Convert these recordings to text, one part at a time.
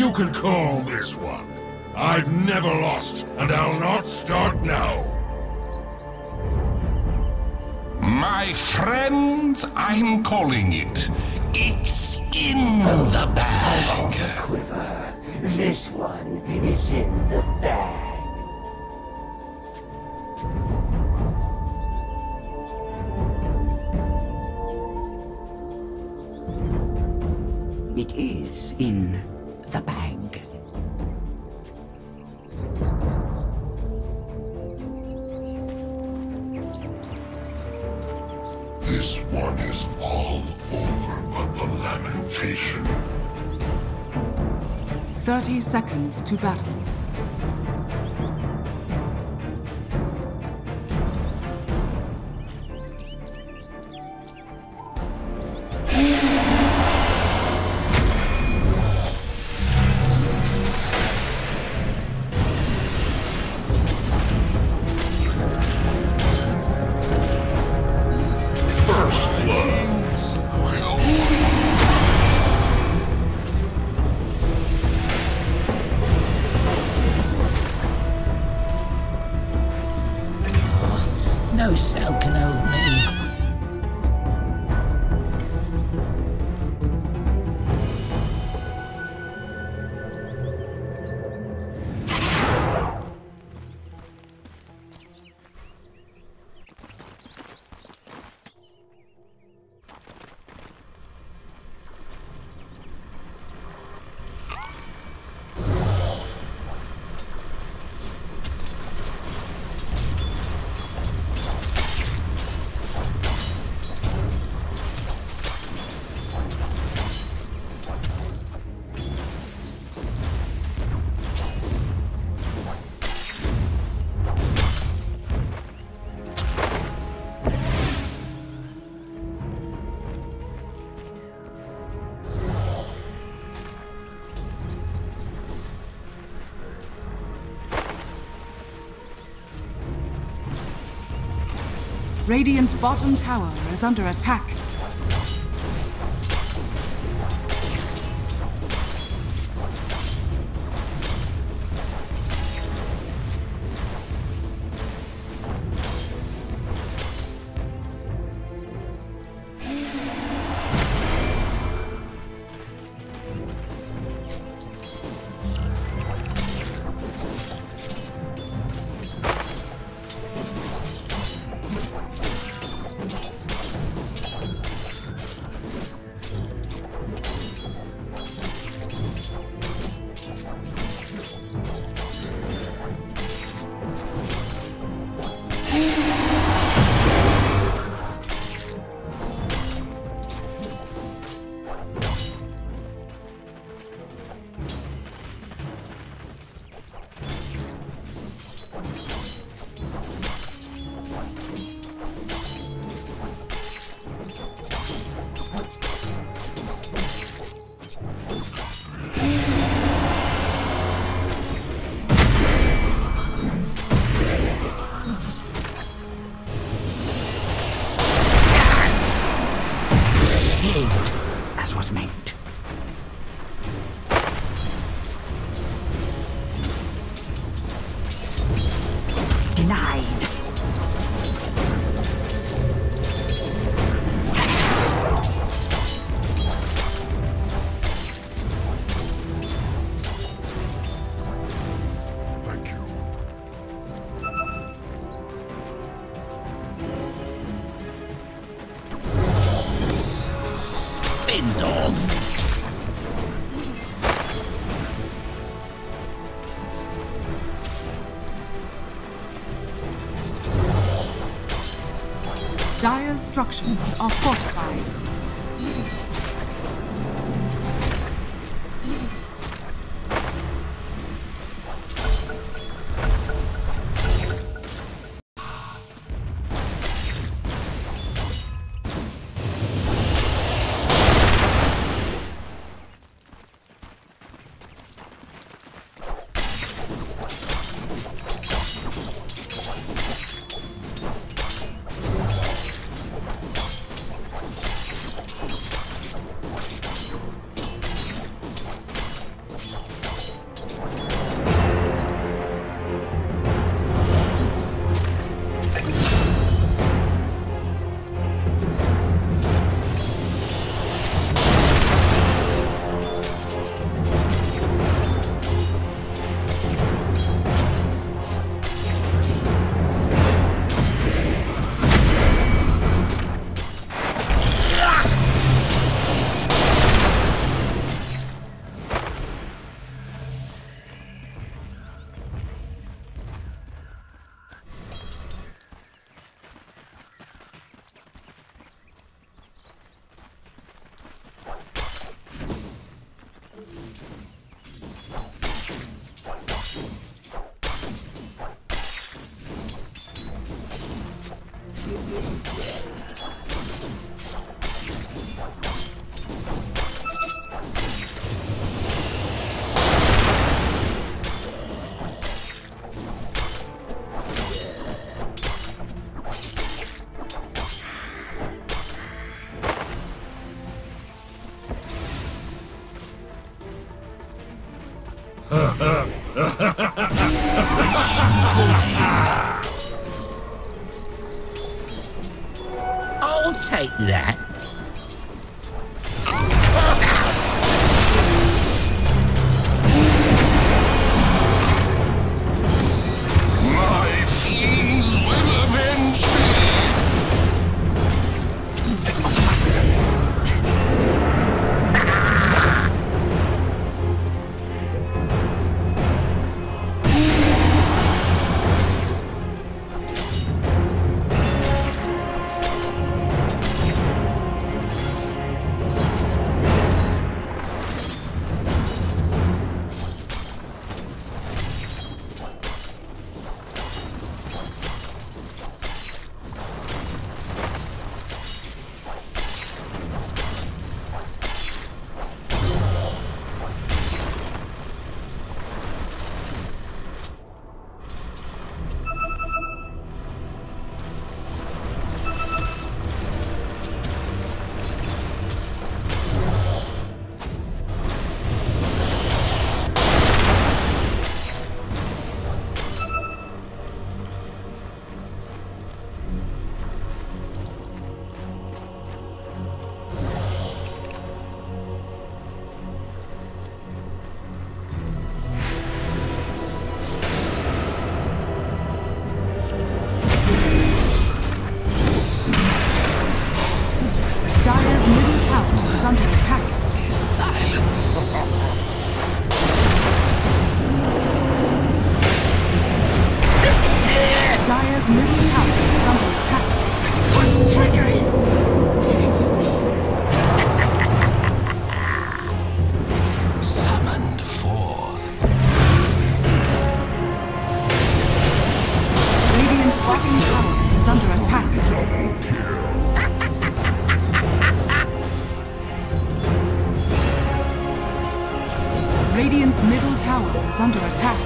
You can call this one. I've never lost, and I'll not start now. My friends, I'm calling it. It's in the bag. Quiver. This one is in the bag. It is in the bag. This one is all over but the lamentation. 30 seconds to battle. No cell can hold me. Radiant's bottom tower is under attack. As was meant. Denied. Thank you. Fins off. Dire's structures are fortified. I'll take that. My fiends will avenge me! Dire's middle tower is under attack. Silence. Dire's middle tower is under attack. What's trickery? Summoned forth. Radiant's bottom tower is under attack. Radiant's middle tower is under attack.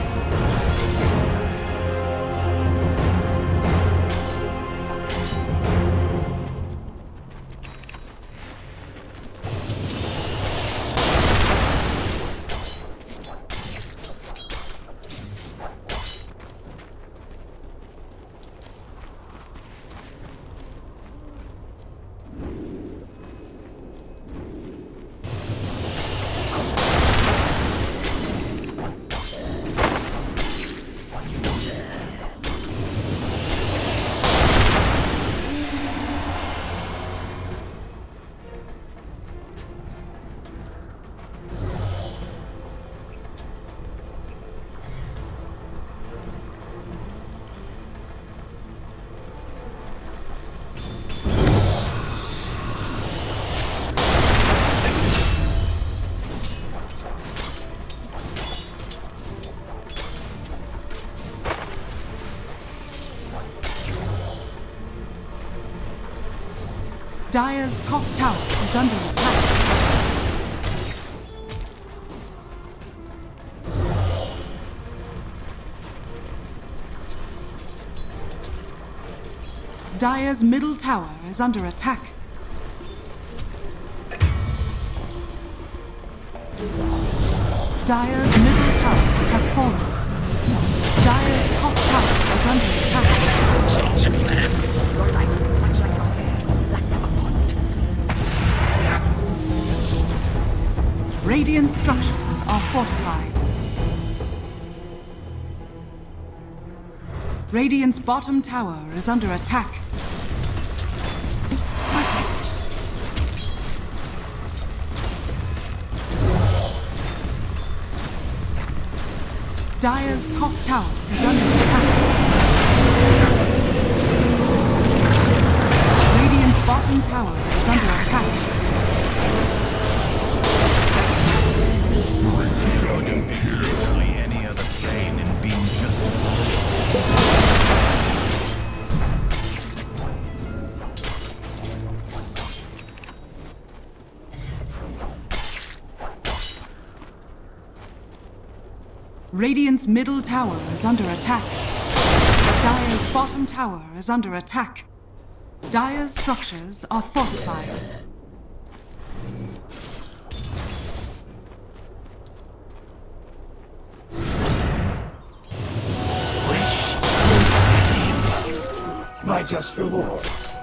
Dire's top tower is under attack. Dire's middle tower is under attack. Dire's middle tower has fallen. Dire's top tower is under attack. Change of plans. Your life, much like your hair, like a pond. Radiant structures are fortified. Radiant's bottom tower is under attack. Dire's top tower is under attack. Radiant's bottom tower is under attack. Could have picked easily any other plane and been just Radiant's middle tower is under attack. Dire's bottom tower is under attack. Dire's structures are fortified. My just reward.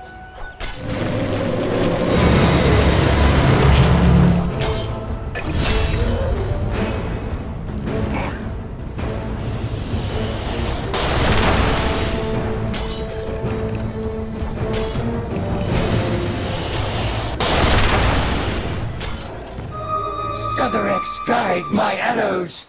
Sotherex, guide my arrows!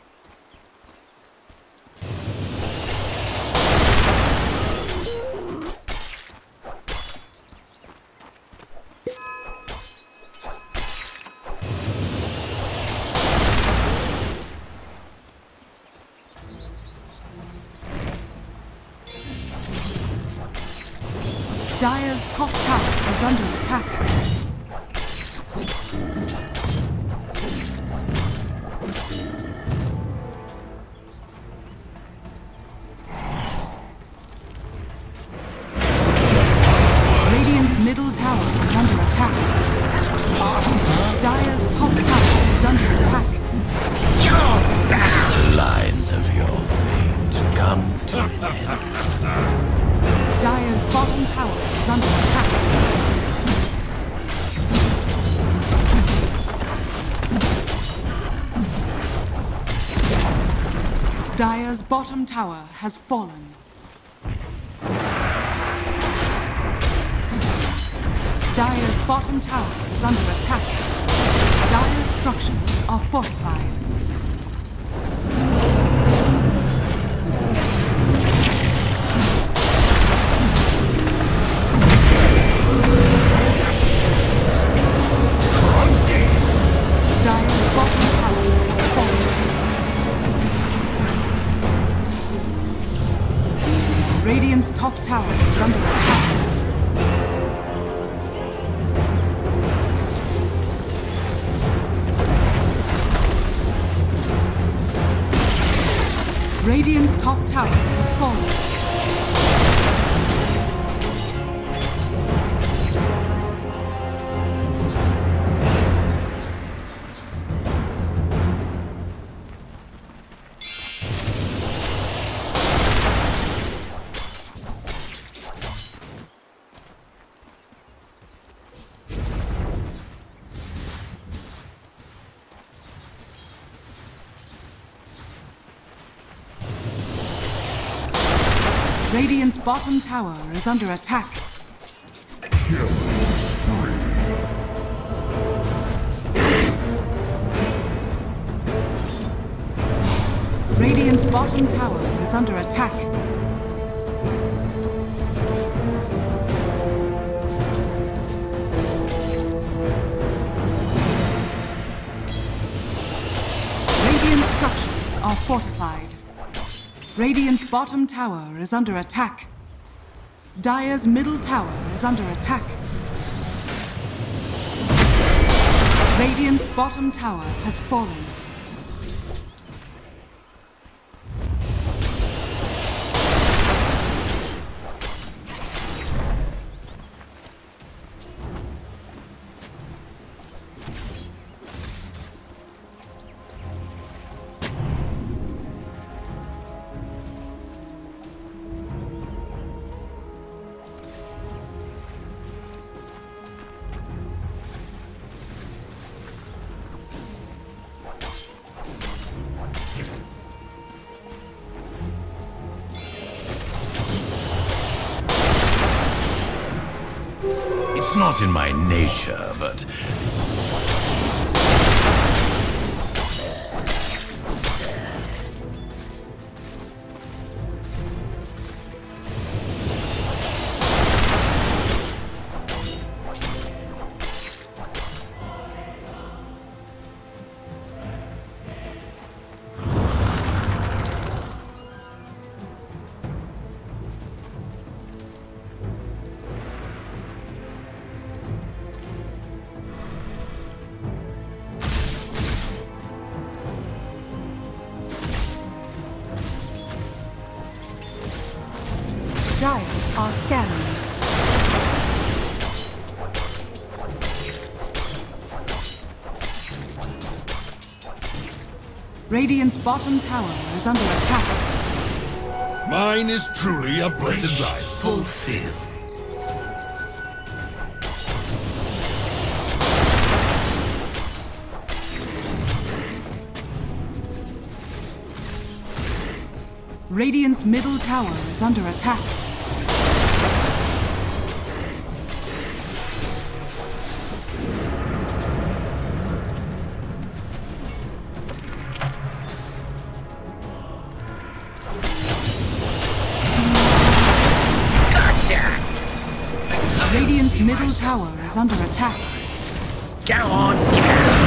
Dire's top tower is under attack. Radiant's middle tower is under attack. Dire's top tower is under attack. The lines of your fate come to an end. Dire's bottom tower is under attack. Dire's bottom tower has fallen. Dire's bottom tower is under attack. Dire's structures are fortified. Dire's bottom tower has fallen. Radiant's top tower is under attack. Radiant's top tower has fallen. Radiant's bottom tower is under attack. Radiant's bottom tower is under attack. Radiant's structures are fortified. Radiant's bottom tower is under attack. Dire's middle tower is under attack. Radiant's bottom tower has fallen. It's not in my nature, but... Dire are scanning. Radiant's bottom tower is under attack. Mine is truly a blessed life. Fulfill. Radiant's middle tower is under attack. Radiant's middle tower is under attack. Go on, go!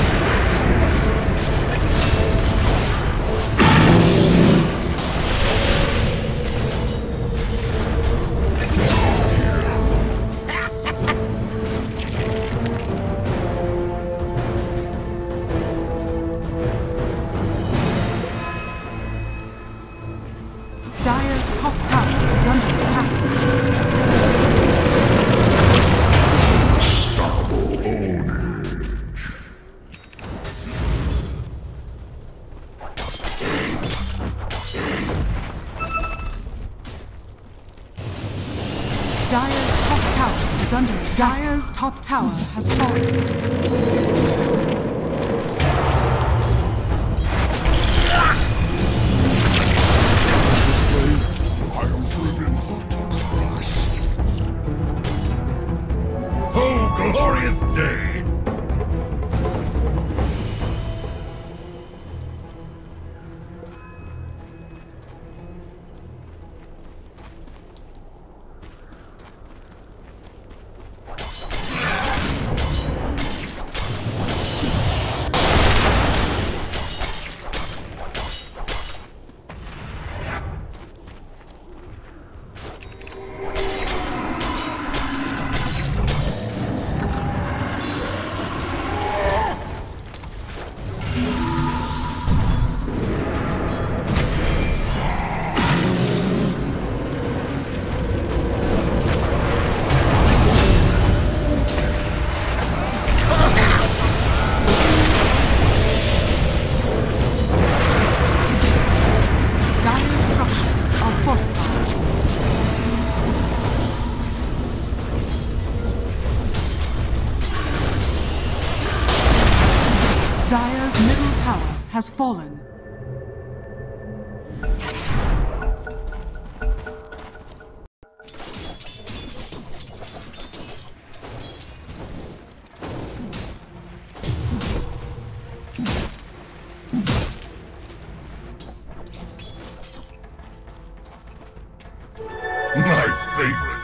Dire's top tower is under attack. Dire's top tower has fallen. Oh, glorious day! Dire's middle tower has fallen. My favorite.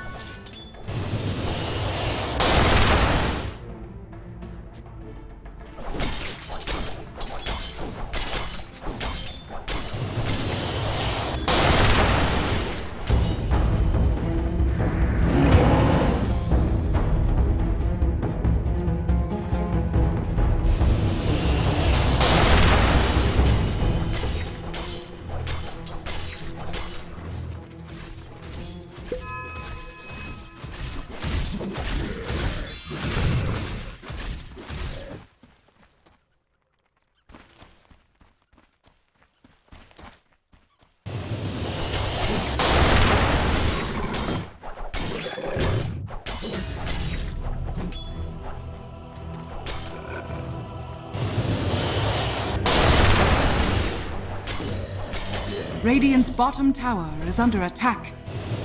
Radiant's bottom tower is under attack.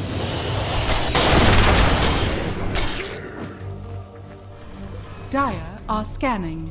Dire are scanning.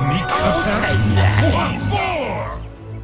sneak attack? take that. What for?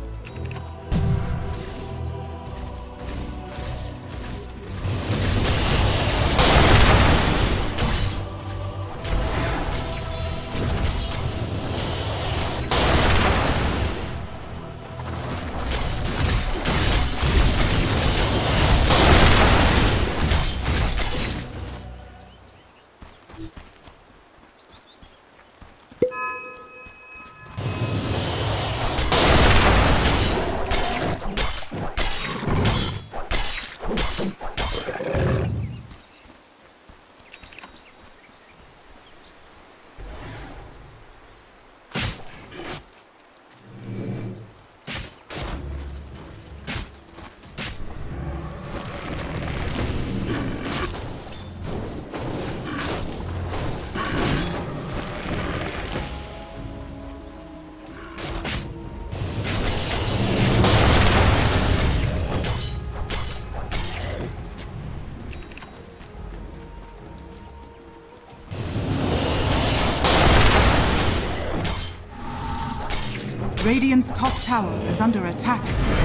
Radiant's top tower is under attack.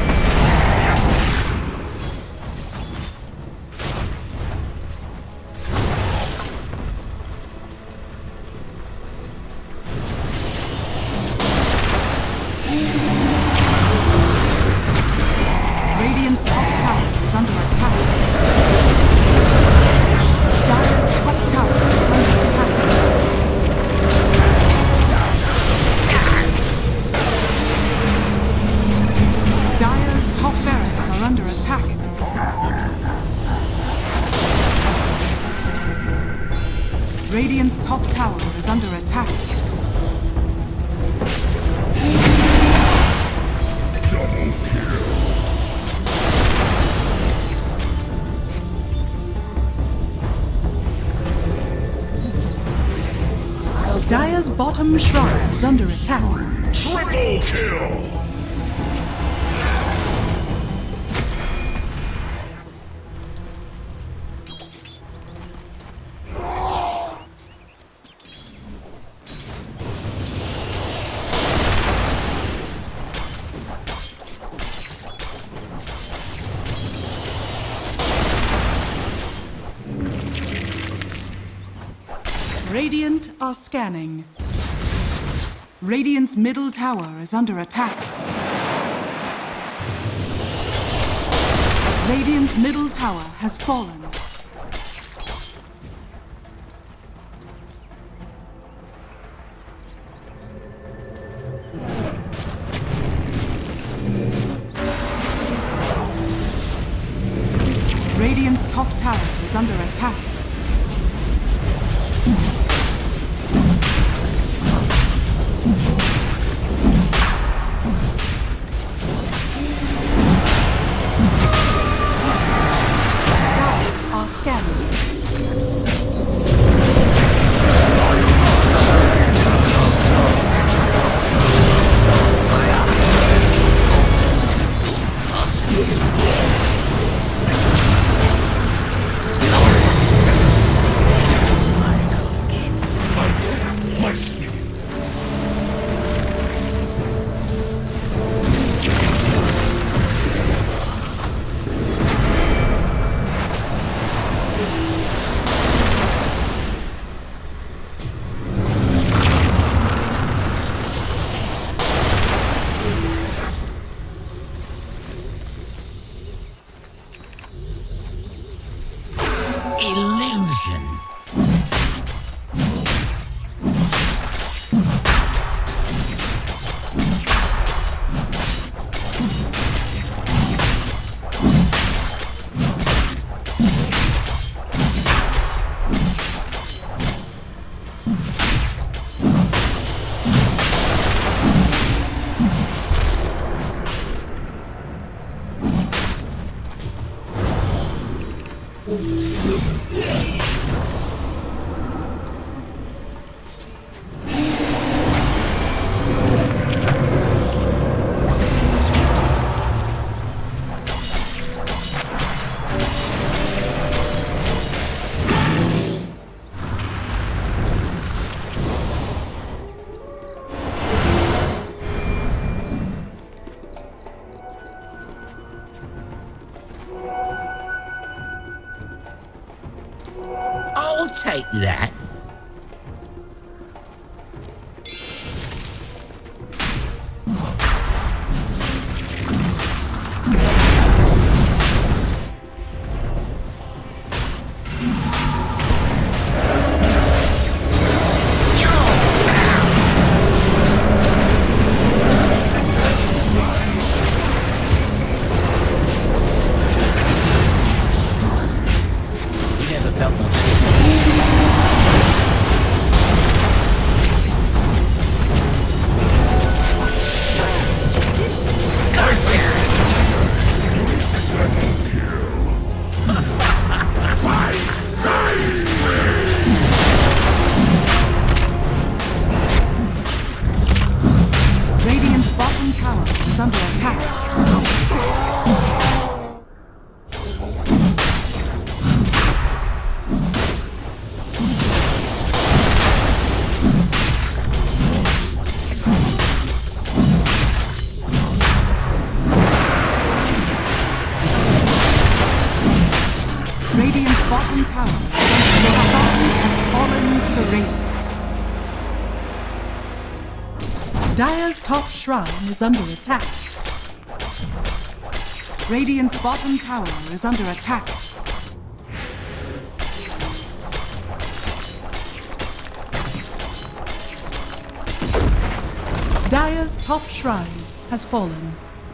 Radiant's top tower is under attack. Dire's top tower is under attack. Dire's top barracks are under attack. Radiant's top tower is under attack. Dire's bottom shrine is under attack. Triple kill! Radiant are scanning. Radiant's middle tower is under attack. Radiant's middle tower has fallen. Radiant's top tower is under attack. take that. Radiant's bottom tower is under attack. Radiant's bottom tower is under Roshan has fallen to the Radiant. Dire's top shrine is under attack. Radiant's bottom tower is under attack. Dire's top shrine has fallen.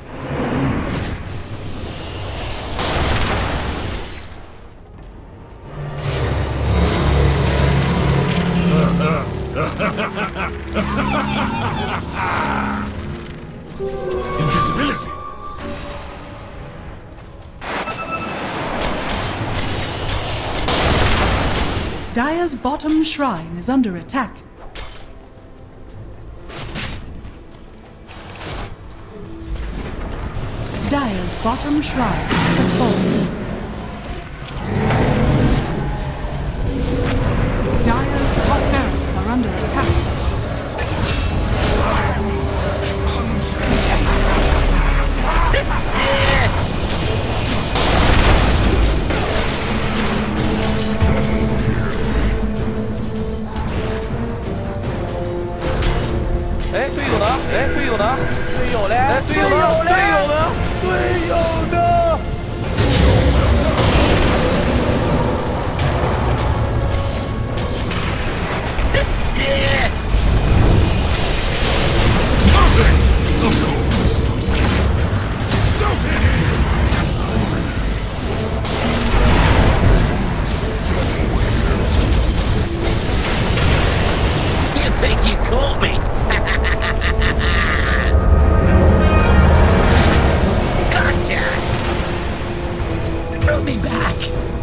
Invisibility! Dire's bottom shrine is under attack. Dire's bottom shrine has fallen. Dire's top barracks are under attack. Perfect! Of course! So You think you caught me? Gotcha! Throw me back!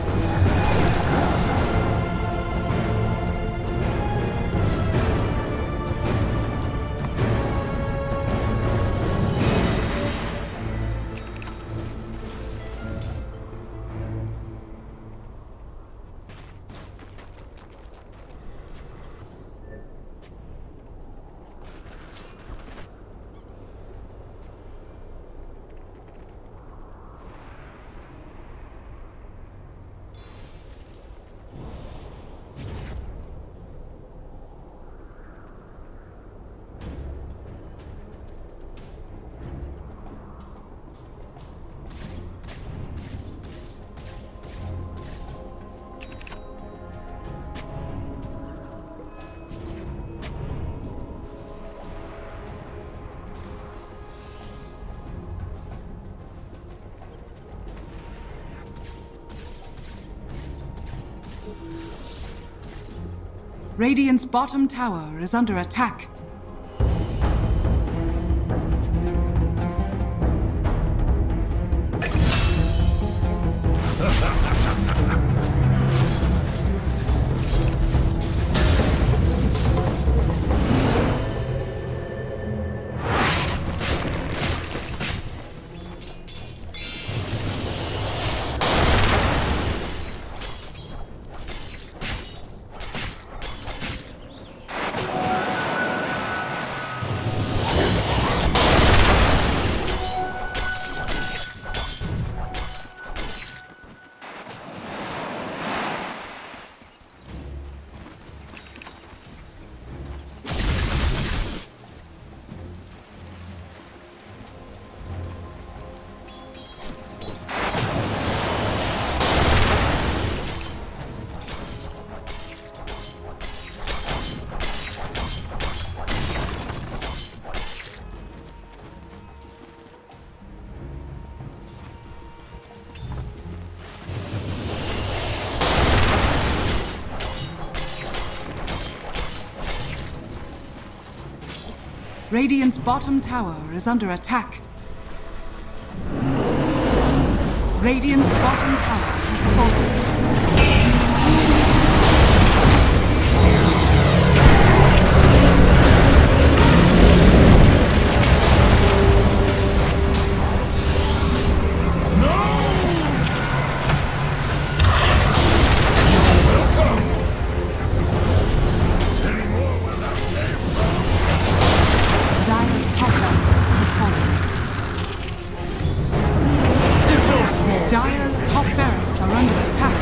Radiant's bottom tower is under attack. Radiant's bottom tower is under attack. Radiant's bottom tower has fallen. Dire's top barracks are under attack.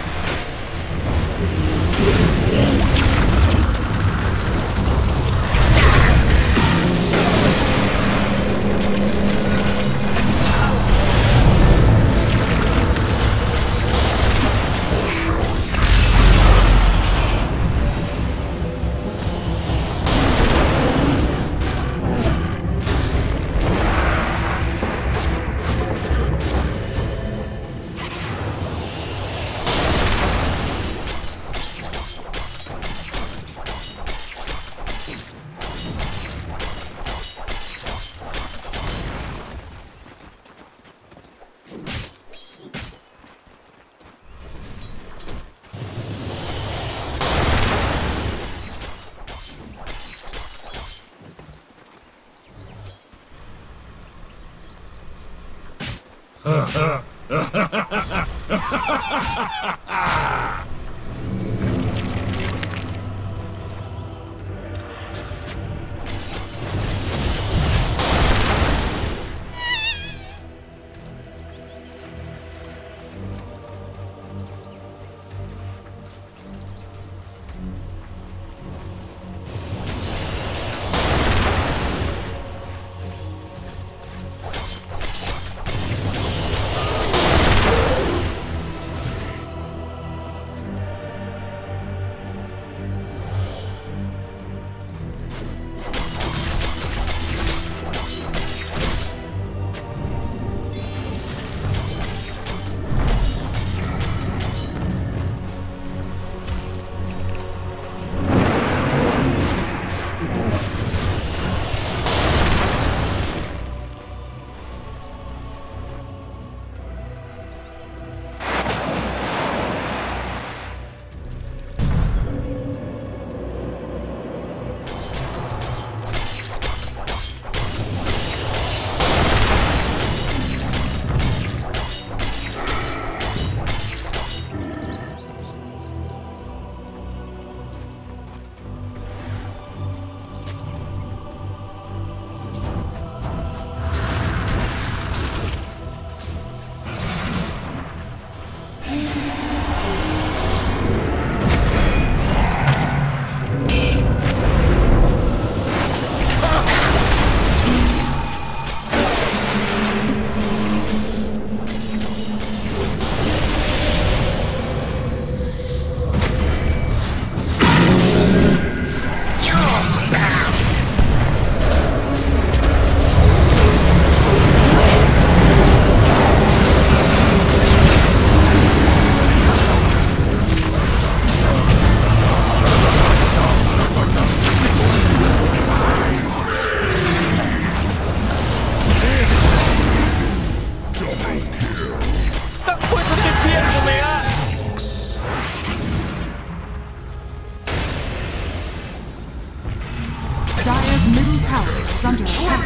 Dire's middle tower is under attack.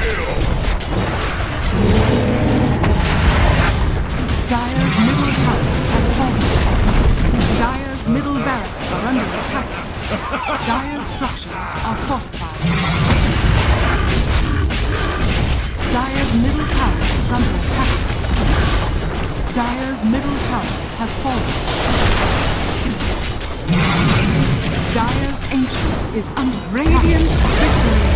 Dire's middle tower has fallen. Dire's middle barracks are under attack. Dire's structures are fortified. Dire's middle tower is under attack. Dire's middle tower has fallen. Dire's ancient is under Radiant victory.